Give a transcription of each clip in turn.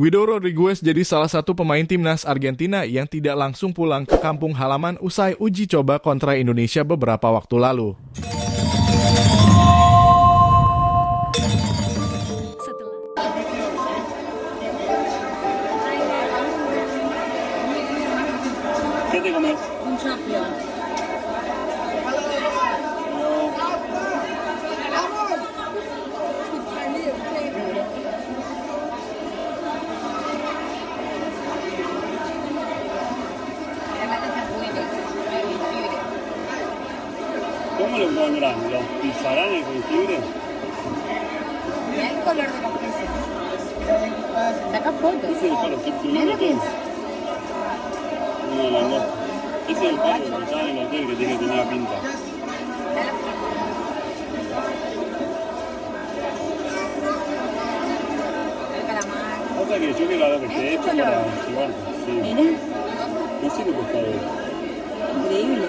Guido Rodriguez jadi salah satu pemain timnas Argentina yang tidak langsung pulang ke kampung halaman usai uji coba kontra Indonesia beberapa waktu lalu. ¿Cómo lo pondrán? ¿Los pisarán el jengibre? Mira el color de los peces. Saca fotos. Ese es el palo, estoy Mira filmando lo que todo. es. No, la no. Ese es el palo que estaba en el hotel que tiene que tener la pinta. El calamar. Pasa que yo quiero algo que esté hecho para llevar. Sí. Mira, No sé qué pescado es. increíble.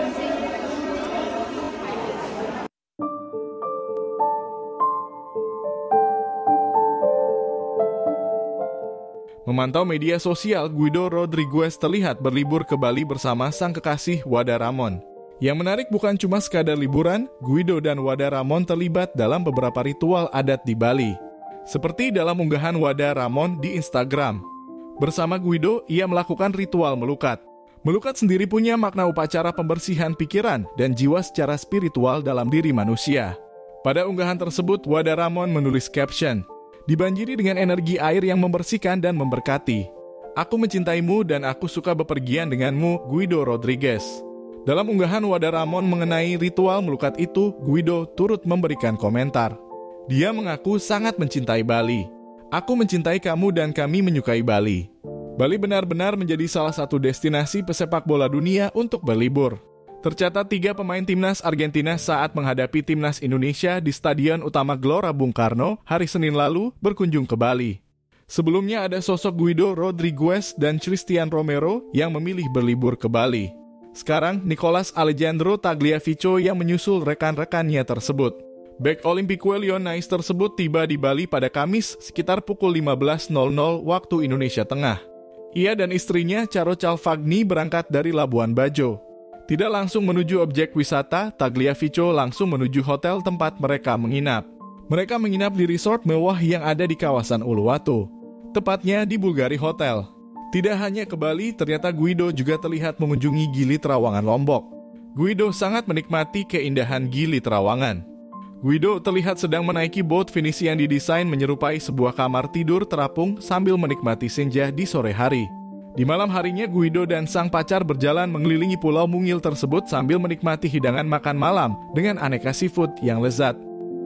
Memantau media sosial, Guido Rodriguez terlihat berlibur ke Bali bersama sang kekasih Wada Ramon. Yang menarik bukan cuma sekadar liburan, Guido dan Wada Ramon terlibat dalam beberapa ritual adat di Bali. Seperti dalam unggahan Wada Ramon di Instagram. Bersama Guido, ia melakukan ritual melukat. Melukat sendiri punya makna upacara pembersihan pikiran dan jiwa secara spiritual dalam diri manusia. Pada unggahan tersebut, Wada Ramon menulis caption, "Dibanjiri dengan energi air yang membersihkan dan memberkati. Aku mencintaimu dan aku suka bepergian denganmu, Guido Rodriguez." Dalam unggahan Wada Ramon mengenai ritual melukat itu, Guido turut memberikan komentar. Dia mengaku sangat mencintai Bali. "Aku mencintai kamu dan kami menyukai Bali." Bali benar-benar menjadi salah satu destinasi pesepak bola dunia untuk berlibur. Tercatat 3 pemain timnas Argentina saat menghadapi timnas Indonesia di Stadion Utama Gelora Bung Karno hari Senin lalu berkunjung ke Bali. Sebelumnya ada sosok Guido Rodriguez dan Christian Romero yang memilih berlibur ke Bali. Sekarang Nicolas Alejandro Tagliafico yang menyusul rekan-rekannya tersebut. Bek Olympique Lyonnais tersebut tiba di Bali pada Kamis sekitar pukul 15.00 waktu Indonesia Tengah. Ia dan istrinya Caro Calvagni berangkat dari Labuan Bajo. Tidak langsung menuju objek wisata, Tagliafico langsung menuju hotel tempat mereka menginap. Mereka menginap di resort mewah yang ada di kawasan Uluwatu, tepatnya di Bulgari Hotel. Tidak hanya ke Bali, ternyata Guido juga terlihat mengunjungi Gili Trawangan Lombok. Guido sangat menikmati keindahan Gili Trawangan. Guido terlihat sedang menaiki boat finish yang didesain menyerupai sebuah kamar tidur terapung sambil menikmati senja di sore hari. Di malam harinya, Guido dan sang pacar berjalan mengelilingi pulau mungil tersebut sambil menikmati hidangan makan malam dengan aneka seafood yang lezat.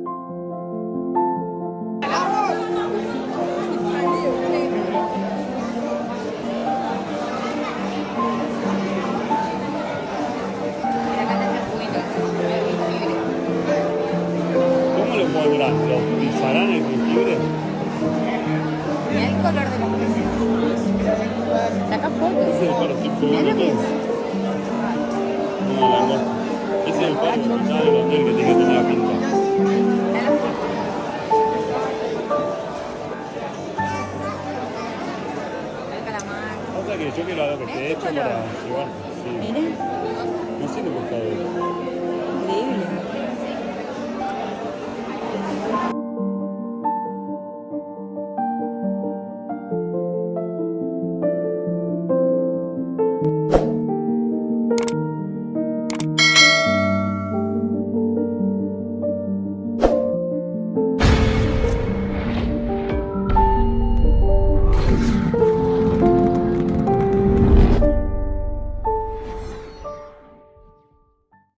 ¿Cómo lo pondrán? ¿Los pisarán el jengibre? Mira el color de los peces. Saca fotos. Ese es el palo, estoy Mira filmando lo que todo. es. No, la no. Ese es el palo que estaba en el hotel que tiene que tener la pinta. El calamar. Pasa que yo quiero algo que esté hecho para llevar. Sí. Mira, No sé qué pescado es.